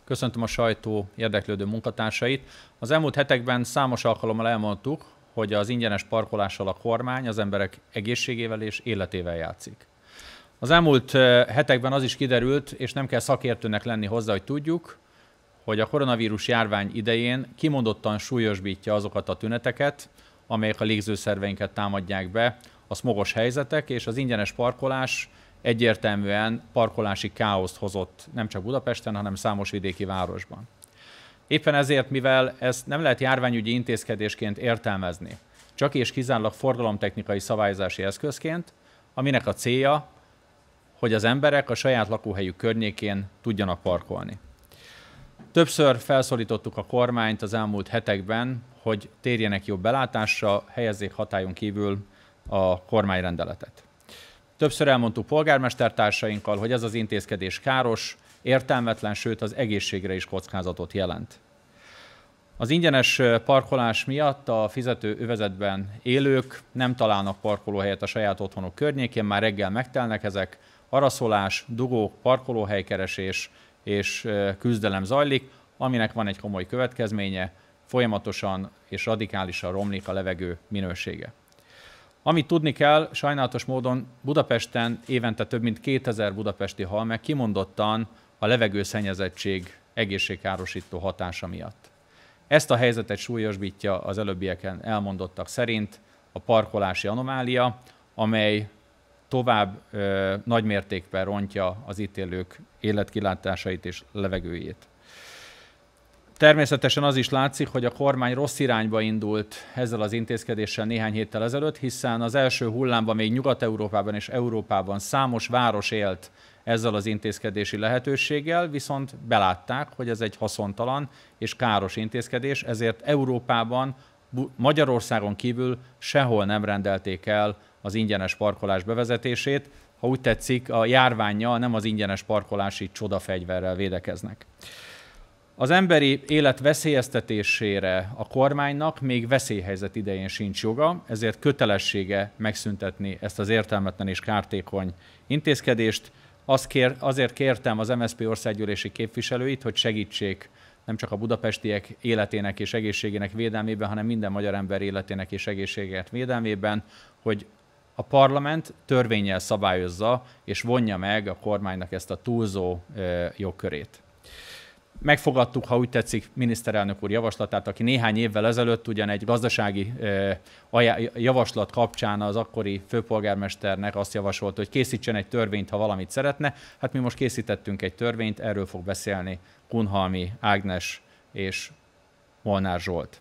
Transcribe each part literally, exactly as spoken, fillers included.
Köszöntöm a sajtó érdeklődő munkatársait. Az elmúlt hetekben számos alkalommal elmondtuk, hogy az ingyenes parkolással a kormány az emberek egészségével és életével játszik. Az elmúlt hetekben az is kiderült, és nem kell szakértőnek lenni hozzá, hogy tudjuk, hogy a koronavírus járvány idején kimondottan súlyosbítja azokat a tüneteket, amelyek a légzőszerveinket támadják be, a szmogos helyzetek, és az ingyenes parkolás egyértelműen parkolási káoszt hozott nem csak Budapesten, hanem számos vidéki városban. Éppen ezért, mivel ezt nem lehet járványügyi intézkedésként értelmezni, csak és kizárólag forgalomtechnikai szabályozási eszközként, aminek a célja, hogy az emberek a saját lakóhelyük környékén tudjanak parkolni. Többször felszólítottuk a kormányt az elmúlt hetekben, hogy térjenek jobb belátásra, helyezzék hatályon kívül a kormányrendeletet. Többször elmondtuk polgármestertársainkkal, hogy ez az intézkedés káros, értelmetlen, sőt az egészségre is kockázatot jelent. Az ingyenes parkolás miatt a fizető övezetben élők nem találnak parkolóhelyet a saját otthonuk környékén, már reggel megtelnek ezek, araszolás, dugók, parkolóhelykeresés és küzdelem zajlik, aminek van egy komoly következménye, folyamatosan és radikálisan romlik a levegő minősége. Amit tudni kell, sajnálatos módon Budapesten évente több mint kétezer budapesti hal meg kimondottan a levegőszennyezettség egészségkárosító hatása miatt. Ezt a helyzetet súlyosbítja az előbbieken elmondottak szerint a parkolási anomália, amely tovább ö, nagymértékben rontja az itt élők életkilátásait és levegőjét. Természetesen az is látszik, hogy a kormány rossz irányba indult ezzel az intézkedéssel néhány héttel ezelőtt, hiszen az első hullámban még Nyugat-Európában és Európában számos város élt ezzel az intézkedési lehetőséggel, viszont belátták, hogy ez egy haszontalan és káros intézkedés, ezért Európában, Magyarországon kívül sehol nem rendelték el az ingyenes parkolás bevezetését. Ha úgy tetszik, a járvánnyal, nem az ingyenes parkolási csodafegyverrel védekeznek. Az emberi élet veszélyeztetésére a kormánynak még veszélyhelyzet idején sincs joga, ezért kötelessége megszüntetni ezt az értelmetlen és kártékony intézkedést. Azt kér, azért kértem az em es zé pé országgyűlési képviselőit, hogy segítsék nem csak a budapestiek életének és egészségének védelmében, hanem minden magyar ember életének és egészségének védelmében, hogy a parlament törvénnyel szabályozza és vonja meg a kormánynak ezt a túlzó jogkörét. Megfogadtuk, ha úgy tetszik, miniszterelnök úr javaslatát, aki néhány évvel ezelőtt ugyan egy gazdasági javaslat kapcsán az akkori főpolgármesternek azt javasolt, hogy készítsen egy törvényt, ha valamit szeretne. Hát mi most készítettünk egy törvényt, erről fog beszélni Kunhalmi Ágnes és Molnár Zsolt.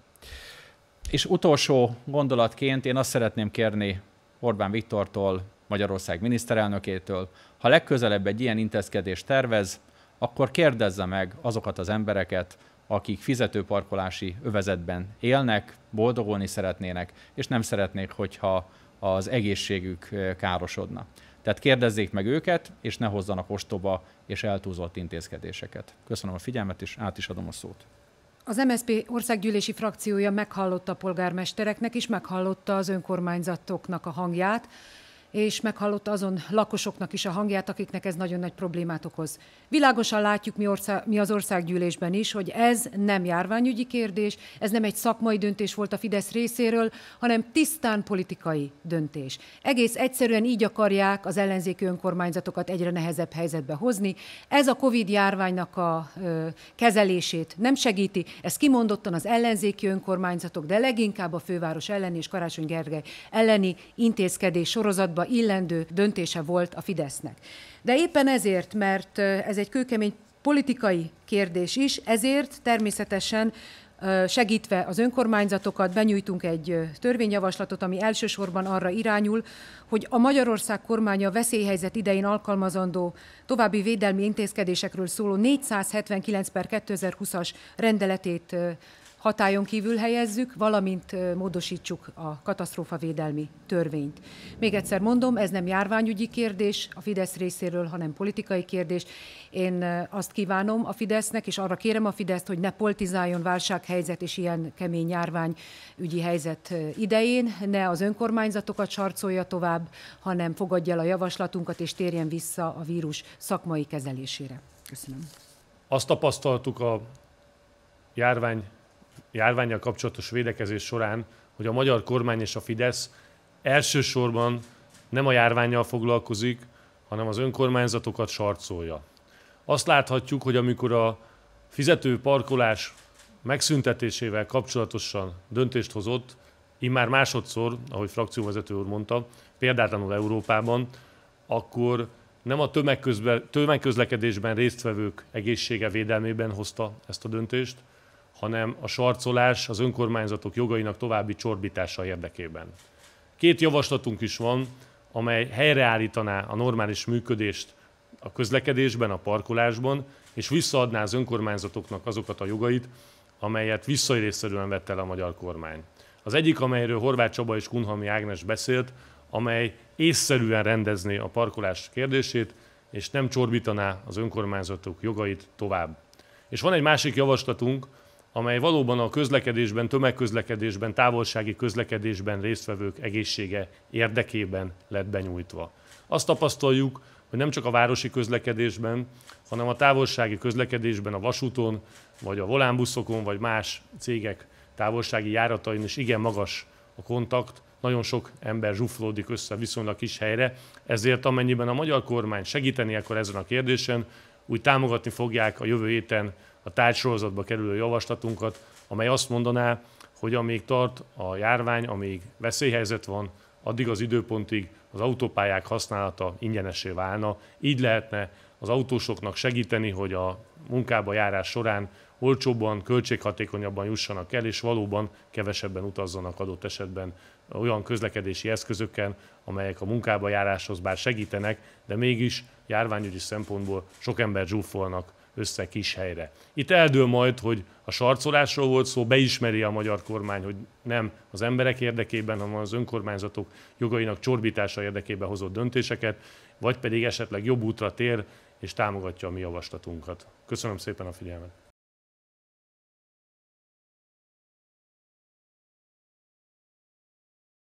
És utolsó gondolatként én azt szeretném kérni Orbán Viktortól, Magyarország miniszterelnökétől, ha legközelebb egy ilyen intézkedést tervez, akkor kérdezze meg azokat az embereket, akik fizetőparkolási övezetben élnek, boldogulni szeretnének, és nem szeretnék, hogyha az egészségük károsodna. Tehát kérdezzék meg őket, és ne hozzanak ostoba és eltúlzott intézkedéseket. Köszönöm a figyelmet, és át is adom a szót. Az em es zé pé országgyűlési frakciója meghallotta a polgármestereknek is, meghallotta az önkormányzatoknak a hangját, és meghallotta azon lakosoknak is a hangját, akiknek ez nagyon nagy problémát okoz. Világosan látjuk mi, ország, mi az országgyűlésben is, hogy ez nem járványügyi kérdés, ez nem egy szakmai döntés volt a Fidesz részéről, hanem tisztán politikai döntés. Egész egyszerűen így akarják az ellenzéki önkormányzatokat egyre nehezebb helyzetbe hozni. Ez a Covid járványnak a ö, kezelését nem segíti, ez kimondottan az ellenzéki önkormányzatok, de leginkább a főváros elleni és Karácsony Gergely elleni intézkedés sorozatban illendő döntése volt a Fidesznek. De éppen ezért, mert ez egy kőkemény politikai kérdés is, ezért természetesen segítve az önkormányzatokat benyújtunk egy törvényjavaslatot, ami elsősorban arra irányul, hogy a Magyarország kormánya veszélyhelyzet idején alkalmazandó további védelmi intézkedésekről szóló négyszázhetvenkilenc per kétezer-húszas rendeletét hatályon kívül helyezzük, valamint módosítsuk a katasztrófavédelmi törvényt. Még egyszer mondom, ez nem járványügyi kérdés a Fidesz részéről, hanem politikai kérdés. Én azt kívánom a Fidesznek, és arra kérem a Fideszt, hogy ne politizáljon válsághelyzet és ilyen kemény járványügyi helyzet idején, ne az önkormányzatokat sarcolja tovább, hanem fogadja el a javaslatunkat és térjen vissza a vírus szakmai kezelésére. Köszönöm. Azt tapasztaltuk a járvány, járvánnyal kapcsolatos védekezés során, hogy a magyar kormány és a Fidesz elsősorban nem a járvánnyal foglalkozik, hanem az önkormányzatokat sarcolja. Azt láthatjuk, hogy amikor a fizető parkolás megszüntetésével kapcsolatosan döntést hozott, immár másodszor, ahogy frakcióvezető úr mondta, példátlanul Európában, akkor nem a tömegközlekedésben résztvevők egészsége védelmében hozta ezt a döntést, hanem a sarcolás az önkormányzatok jogainak további csorbítása érdekében. Két javaslatunk is van, amely helyreállítaná a normális működést a közlekedésben, a parkolásban, és visszaadná az önkormányzatoknak azokat a jogait, amelyet visszaélésszerűen vett el a magyar kormány. Az egyik, amelyről Horváth Csaba és Kunhalmi Ágnes beszélt, amely észszerűen rendezné a parkolás kérdését, és nem csorbítaná az önkormányzatok jogait tovább. És van egy másik javaslatunk, amely valóban a közlekedésben, tömegközlekedésben, távolsági közlekedésben résztvevők egészsége érdekében lett benyújtva. Azt tapasztaljuk, hogy nem csak a városi közlekedésben, hanem a távolsági közlekedésben, a vasúton, vagy a volánbuszokon, vagy más cégek távolsági járatain is igen magas a kontakt, nagyon sok ember zsúfolódik össze viszonylag kis helyre, ezért amennyiben a magyar kormány segíteni akar ezen a kérdésen, úgy támogatni fogják a jövő héten a tárgysorozatba kerülő javaslatunkat, amely azt mondaná, hogy amíg tart a járvány, amíg veszélyhelyzet van, addig az időpontig az autópályák használata ingyenessé válna. Így lehetne az autósoknak segíteni, hogy a munkába járás során olcsóbban, költséghatékonyabban jussanak el, és valóban kevesebben utazzanak adott esetben olyan közlekedési eszközökkel, amelyek a munkába járáshoz bár segítenek, de mégis járványügyi szempontból sok ember zsúfolnak össze kis helyre. Itt eldől majd, hogy a sarcolásról volt szó, beismeri a magyar kormány, hogy nem az emberek érdekében, hanem az önkormányzatok jogainak csorbítása érdekében hozott döntéseket, vagy pedig esetleg jobb útra tér és támogatja a mi javaslatunkat. Köszönöm szépen a figyelmet!